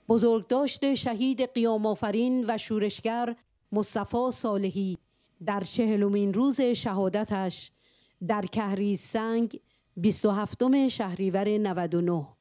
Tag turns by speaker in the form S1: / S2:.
S1: بزرگداشت شهید قیام آفرین و شورشگر مصطفی صالحی در 40مین روز شهادتش در کهریزسنگ 27 شهریور 99.